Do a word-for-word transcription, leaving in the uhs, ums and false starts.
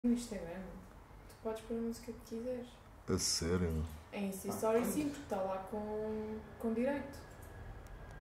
No Instagram, tu podes pôr a música que quiseres. A sério? Em Insta Story sim, porque está lá com, com direito.